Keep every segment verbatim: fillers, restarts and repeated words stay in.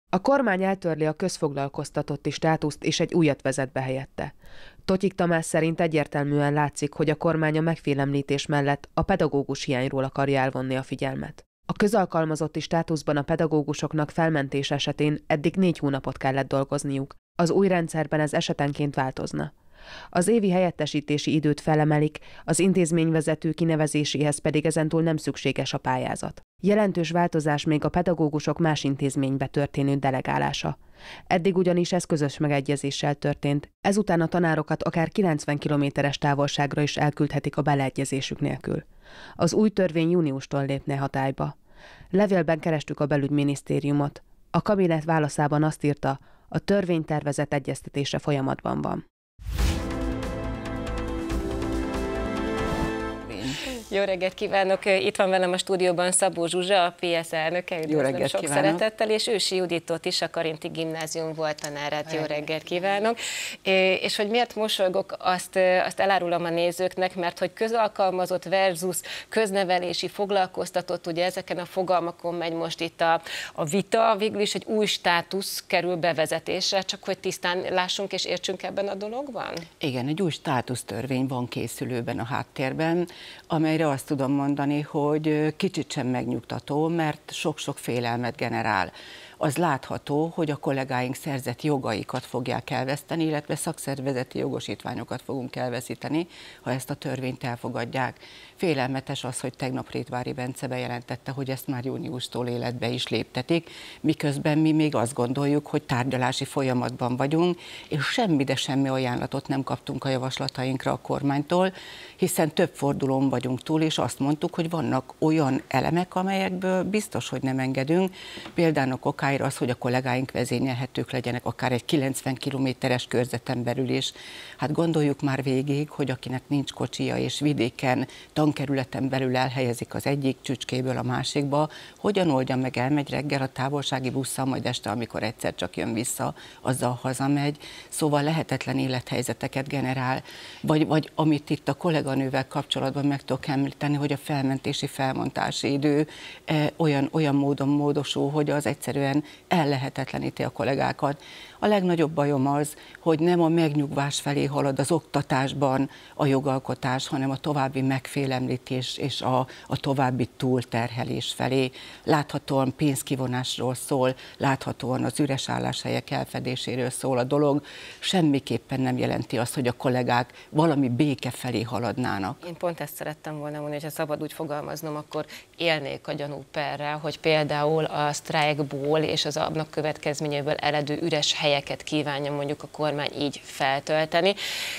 A kormány eltörli a közfoglalkoztatotti státuszt és egy újat vezet be helyette. Totyik Tamás szerint egyértelműen látszik, hogy a kormány a megfélemlítés mellett a pedagógus hiányról akarja elvonni a figyelmet. A közalkalmazotti státuszban a pedagógusoknak felmentés esetén eddig négy hónapot kellett dolgozniuk, az új rendszerben ez esetenként változna. Az évi helyettesítési időt felemelik, az intézményvezető kinevezéséhez pedig ezentúl nem szükséges a pályázat. Jelentős változás még a pedagógusok más intézménybe történő delegálása. Eddig ugyanis ez közös megegyezéssel történt, ezután a tanárokat akár kilencven kilométeres távolságra is elküldhetik a beleegyezésük nélkül. Az új törvény júniustól lépne hatályba. Levélben kerestük a belügyminisztériumot. A kabinet válaszában azt írta, a törvénytervezet egyeztetése folyamatban van. Jó reggelt kívánok! Itt van velem a stúdióban Szabó Zsuzsa, a pé es elnöke. Üdvözlöm sok kívánok. Szeretettel, és Ősi Juditot is, a Karinti Gimnázium volt tanárát. Jó reggelt kívánok! És hogy miért mosolygok, azt, azt elárulom a nézőknek, mert hogy közalkalmazott versus köznevelési foglalkoztatott, ugye ezeken a fogalmakon megy most itt a, a vita, végül is egy új státusz kerül bevezetésre, csak hogy tisztán lássunk és értsünk ebben a dologban? Igen, egy új státusztörvény van készülőben a háttérben, amelyre azt tudom mondani, hogy kicsit sem megnyugtató, mert sok-sok félelmet generál. Az látható, hogy a kollégáink szerzett jogaikat fogják elveszteni, illetve szakszervezeti jogosítványokat fogunk elveszíteni, ha ezt a törvényt elfogadják. Félelmetes az, hogy tegnap Rétvári Bence bejelentette, hogy ezt már júniustól életbe is léptetik, miközben mi még azt gondoljuk, hogy tárgyalási folyamatban vagyunk, és semmi, de semmi ajánlatot nem kaptunk a javaslatainkra a kormánytól, hiszen több fordulón vagyunk túl, és azt mondtuk, hogy vannak olyan elemek, amelyekből biztos, hogy nem engedünk. Például okáira az, hogy a kollégáink vezényelhetők legyenek, akár egy kilencven kilométeres körzeten belül is. Hát gondoljuk már végig, hogy akinek nincs kocsija és vidéken, tankerületen belül elhelyezik az egyik csücskéből a másikba, hogyan oldja meg, elmegy reggel a távolsági busszal, majd este, amikor egyszer csak jön vissza, azzal hazamegy. Szóval lehetetlen élethelyzeteket generál. Vagy, vagy amit itt a kolléganővel kapcsolatban meg tudok említeni, hogy a felmentési, felmontási idő eh, olyan, olyan módon módosul, hogy az egyszerűen ellehetetleníti a kollégákat. A legnagyobb bajom az, hogy nem a megnyugvás felé halad az oktatásban a jogalkotás, hanem a további megfélemlítés és a, a további túlterhelés felé. Láthatóan pénzkivonásról szól, láthatóan az üres álláshelyek elfedéséről szól a dolog. Semmiképpen nem jelenti azt, hogy a kollégák valami béke felé haladnának. Én pont ezt szerettem volna mondani, hogy ha szabad úgy fogalmaznom, akkor élnék a gyanúperrel, hogy például a sztrájkból és az annak következményéből eredő üres helyeket kívánja mondjuk a kormány így feltölteni.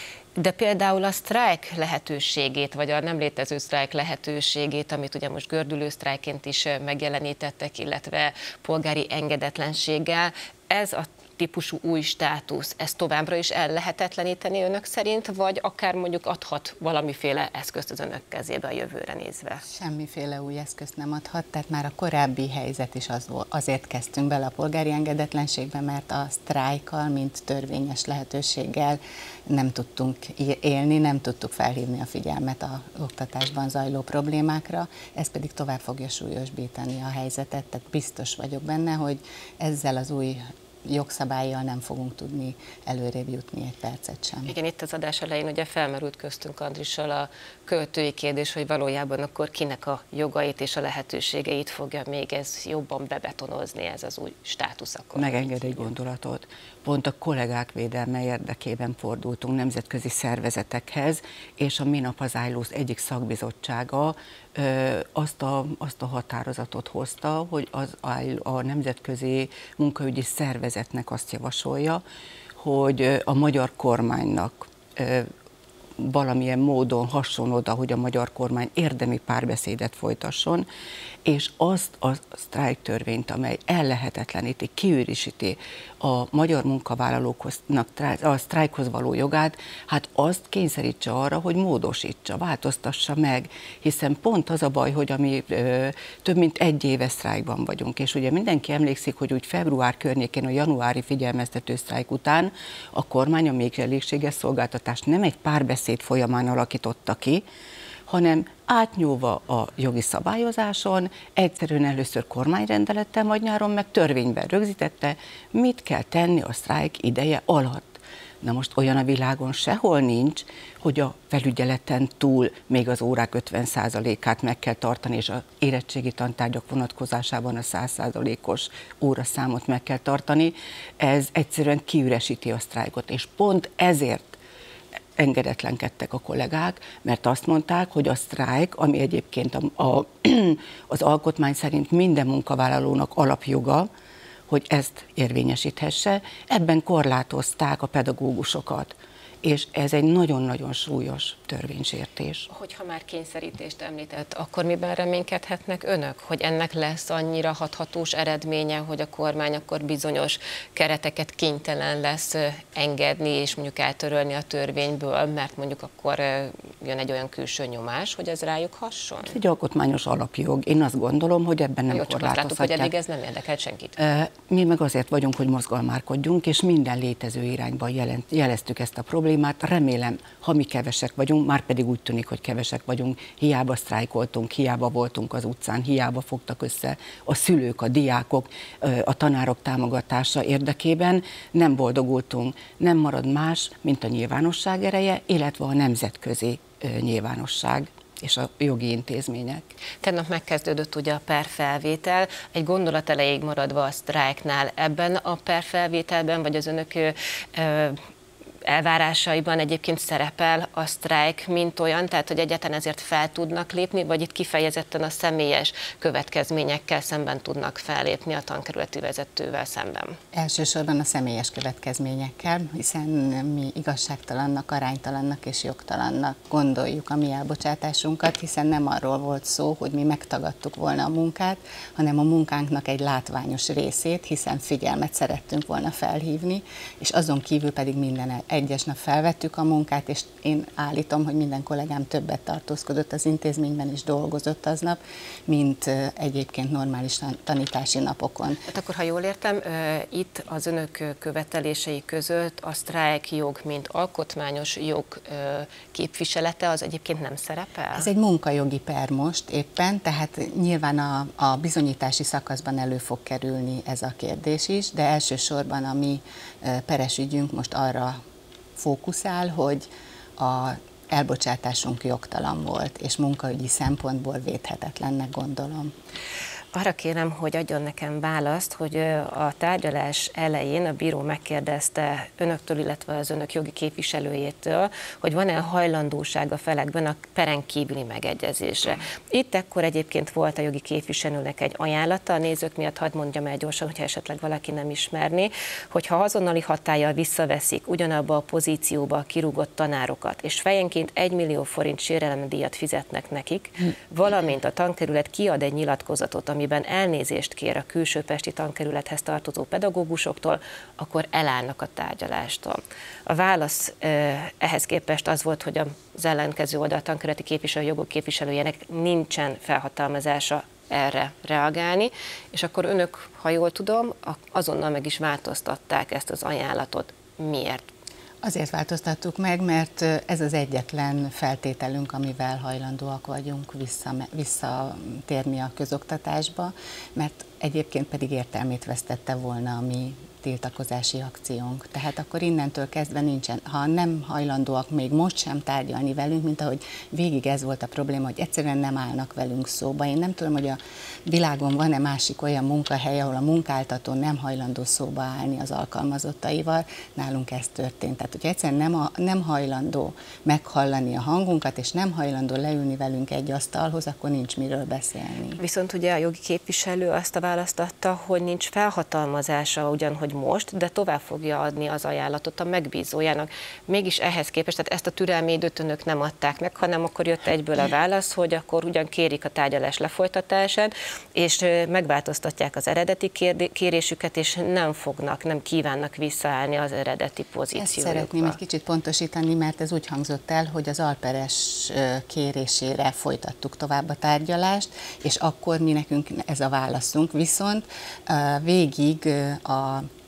De például a sztrájk lehetőségét, vagy a nem létező sztrájk lehetőségét, amit ugye most gördülő sztrájként is megjelenítettek, illetve polgári engedetlenséggel, ez a típusú új státusz, ezt továbbra is ellehetetleníteni önök szerint, vagy akár mondjuk adhat valamiféle eszközt az önök kezébe a jövőre nézve? Semmiféle új eszközt nem adhat, tehát már a korábbi helyzet is az volt, azért kezdtünk bele a polgári engedetlenségbe, mert a sztrájkkal, mint törvényes lehetőséggel nem tudtunk élni, nem tudtuk felhívni a figyelmet az oktatásban zajló problémákra, ez pedig tovább fogja súlyosbítani a helyzetet, tehát biztos vagyok benne, hogy ezzel az új jogszabállyal nem fogunk tudni előrébb jutni egy percet sem. Igen, itt az adás elején ugye felmerült köztünk Andrissal a költői kérdés, hogy valójában akkor kinek a jogait és a lehetőségeit fogja még ez jobban bebetonozni, ez az új státusz akkor. Megenged egy gondolatot. Pont a kollégák védelme érdekében fordultunk nemzetközi szervezetekhez, és a minap az i losz egyik szakbizottsága ö, azt, a, azt a határozatot hozta, hogy az, a nemzetközi munkaügyi szervezetnek azt javasolja, hogy a magyar kormánynak ö, valamilyen módon hasonló oda, hogy a magyar kormány érdemi párbeszédet folytasson, és azt a sztrájktörvényt, amely ellehetetleníti, kiürisíti a magyar munkavállalóknak a sztrájkhoz való jogát, hát azt kényszerítse arra, hogy módosítsa, változtassa meg, hiszen pont az a baj, hogy ami ö, több mint egy éve sztrájkban vagyunk, és ugye mindenki emlékszik, hogy úgy február környékén, a januári figyelmeztető sztrájk után a kormány a még elégséges szolgáltatást nem egy párbeszéd folyamán alakította ki, hanem átnyúlva a jogi szabályozáson, egyszerűen először kormányrendelettel, majd nyáron meg törvényben rögzítette, mit kell tenni a sztrájk ideje alatt. Na most olyan a világon sehol nincs, hogy a felügyeleten túl még az órák ötven százalékát meg kell tartani, és az érettségi tantárgyak vonatkozásában a száz százalékos óraszámot meg kell tartani. Ez egyszerűen kiüresíti a sztrájkot, és pont ezért engedetlenkedtek a kollégák, mert azt mondták, hogy a sztrájk, ami egyébként a, a, az alkotmány szerint minden munkavállalónak alapjoga, hogy ezt érvényesíthesse, ebben korlátozták a pedagógusokat. És ez egy nagyon-nagyon súlyos törvénysértés. Hogyha már kényszerítést említett, akkor miben reménykedhetnek önök, hogy ennek lesz annyira hathatós eredménye, hogy a kormány akkor bizonyos kereteket kénytelen lesz engedni, és mondjuk eltörölni a törvényből, mert mondjuk akkor jön egy olyan külső nyomás, hogy ez rájuk hasson? Ez egy alkotmányos alapjog. Én azt gondolom, hogy ebben nem Jó, korlátozhatják. Csak azt láttuk, hogy eddig ez nem érdekelt senkit. Mi meg azért vagyunk, hogy mozgalmárkodjunk, és minden létező irányban jelent, jeleztük ezt a problémát. Remélem, ha mi kevesek vagyunk, már pedig úgy tűnik, hogy kevesek vagyunk, hiába sztrájkoltunk, hiába voltunk az utcán, hiába fogtak össze a szülők, a diákok, a tanárok támogatása érdekében, nem boldogultunk. Nem marad más, mint a nyilvánosság ereje, illetve a nemzetközi nyilvánosság és a jogi intézmények. Tegnap megkezdődött ugye a perfelvétel, egy gondolat elejéig maradva a sztrájknál. Ebben a perfelvételben, vagy az önök ö, ö, elvárásaiban egyébként szerepel a sztrájk, mint olyan, tehát hogy egyáltalán ezért fel tudnak lépni, vagy itt kifejezetten a személyes következményekkel szemben tudnak fellépni a tankerületi vezetővel szemben? Elsősorban a személyes következményekkel, hiszen mi igazságtalannak, aránytalannak és jogtalannak gondoljuk a mi elbocsátásunkat, hiszen nem arról volt szó, hogy mi megtagadtuk volna a munkát, hanem a munkánknak egy látványos részét, hiszen figyelmet szerettünk volna felhívni, és azon kívül pedig minden egyes nap felvettük a munkát, és én állítom, hogy minden kollégám többet tartózkodott az intézményben és dolgozott aznap, mint egyébként normális tanítási napokon. Hát akkor, ha jól értem, itt az önök követelései között a sztrájk jog, mint alkotmányos jog képviselete, az egyébként nem szerepel? Ez egy munkajogi per most éppen, tehát nyilván a, a bizonyítási szakaszban elő fog kerülni ez a kérdés is, de elsősorban a mi peres ügyünk most arra fókuszál, hogy a elbocsátásunk jogtalan volt, és munkaügyi szempontból védhetetlennek gondolom. Arra kérem, hogy adjon nekem választ, hogy a tárgyalás elején a bíró megkérdezte önöktől, illetve az önök jogi képviselőjétől, hogy van-e hajlandóság a felekben a peren kívüli megegyezésre. Itt ekkor egyébként volt a jogi képviselőnek egy ajánlata, a nézők miatt hadd mondjam el gyorsan, hogyha esetleg valaki nem ismerné, hogyha azonnali hatállyal visszaveszik ugyanabba a pozícióba a kirúgott tanárokat, és fejenként egy millió forint sérelemdíjat fizetnek nekik, valamint a tankerület kiad egy nyilatkozatot, amiben elnézést kér a külsőpesti tankerülethez tartozó pedagógusoktól, akkor elállnak a tárgyalástól. A válasz ehhez képest az volt, hogy az ellenkező oldal tankerületi képviselő jogok képviselőjének nincsen felhatalmazása erre reagálni, és akkor önök, ha jól tudom, azonnal meg is változtatták ezt az ajánlatot. Miért? Azért változtattuk meg, mert ez az egyetlen feltételünk, amivel hajlandóak vagyunk vissza, visszatérni a közoktatásba, mert egyébként pedig értelmét vesztette volna a mi tiltakozási akciónk. Tehát akkor innentől kezdve nincsen, ha nem hajlandóak még most sem tárgyalni velünk, mint ahogy végig ez volt a probléma, hogy egyszerűen nem állnak velünk szóba. Én nem tudom, hogy a világon van-e másik olyan munkahely, ahol a munkáltató nem hajlandó szóba állni az alkalmazottaival, nálunk ez történt. Tehát, hogyha egyszerűen nem, a, nem hajlandó meghallani a hangunkat, és nem hajlandó leülni velünk egy asztalhoz, akkor nincs miről beszélni. Viszont ugye a jogi képviselő azt a választ adta, hogy nincs felhatalmazása ugyanhogy most, de tovább fogja adni az ajánlatot a megbízójának. Mégis ehhez képest, tehát ezt a türelmi időt önök nem adták meg, hanem akkor jött egyből a válasz, hogy akkor ugyan kérik a tárgyalás lefolytatását, és megváltoztatják az eredeti kérésüket, és nem fognak, nem kívánnak visszaállni az eredeti pozíciójukba. Ezt szeretném egy kicsit pontosítani, mert ez úgy hangzott el, hogy az alperes kérésére folytattuk tovább a tárgyalást, és akkor mi nekünk ez a válaszunk. Viszont végig a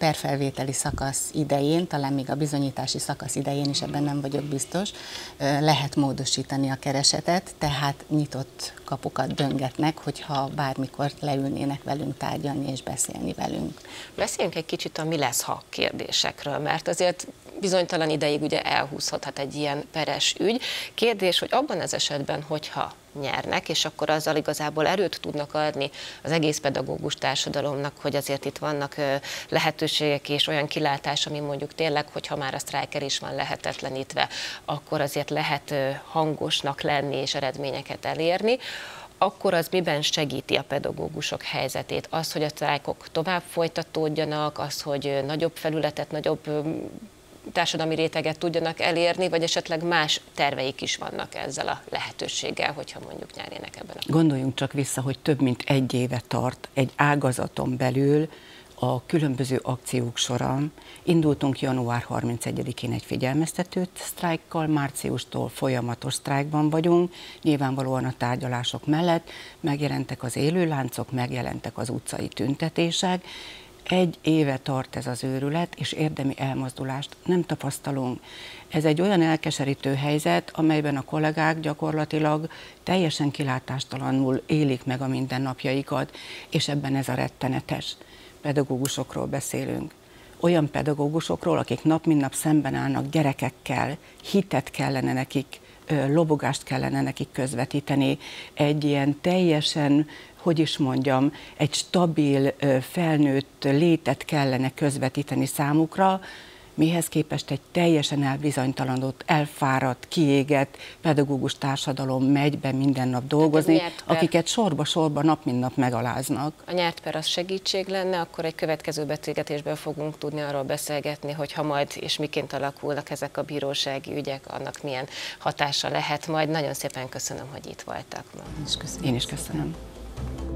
perfelvételi szakasz idején, talán még a bizonyítási szakasz idején is, ebben nem vagyok biztos, lehet módosítani a keresetet, tehát nyitott kapukat döngetnek, hogyha bármikor leülnének velünk tárgyalni és beszélni velünk. Beszéljünk egy kicsit a mi lesz, ha kérdésekről, mert azért bizonytalan ideig ugye elhúzhathat egy ilyen peres ügy. Kérdés, hogy abban az esetben, hogyha nyernek, és akkor azzal igazából erőt tudnak adni az egész pedagógus társadalomnak, hogy azért itt vannak lehetőségek és olyan kilátás, ami mondjuk tényleg, hogyha már a sztrájker is van lehetetlenítve, akkor azért lehet hangosnak lenni és eredményeket elérni, akkor az miben segíti a pedagógusok helyzetét? Az, hogy a sztrájkok tovább folytatódjanak, az, hogy nagyobb felületet, nagyobb társadalmi réteget tudjanak elérni, vagy esetleg más terveik is vannak ezzel a lehetőséggel, hogyha mondjuk nyernének ebben a... Gondoljunk csak vissza, hogy több mint egy éve tart egy ágazaton belül a különböző akciók során. Indultunk január harmincegyedikén egy figyelmeztető sztrájkkal, márciustól folyamatos sztrájkban vagyunk, nyilvánvalóan a tárgyalások mellett megjelentek az élőláncok, megjelentek az utcai tüntetések. Egy éve tart ez az őrület, és érdemi elmozdulást nem tapasztalunk. Ez egy olyan elkeserítő helyzet, amelyben a kollégák gyakorlatilag teljesen kilátástalanul élik meg a mindennapjaikat, és ebben ez a rettenetes. Pedagógusokról beszélünk. Olyan pedagógusokról, akik nap mint nap szemben állnak gyerekekkel, hitet kellene nekik, lobogást kellene nekik közvetíteni, egy ilyen teljesen, hogy is mondjam, egy stabil, felnőtt létet kellene közvetíteni számukra, mihez képest egy teljesen elbizonytalanodott, elfáradt, kiégett pedagógus társadalom megy be minden nap dolgozni, akiket sorba-sorba nap mint nap megaláznak. A nyert per az segítség lenne, akkor egy következő beszélgetésben fogunk tudni arról beszélgetni, hogy ha majd és miként alakulnak ezek a bírósági ügyek, annak milyen hatása lehet majd. Nagyon szépen köszönöm, hogy itt voltak ma. Én is köszönöm. Én is köszönöm.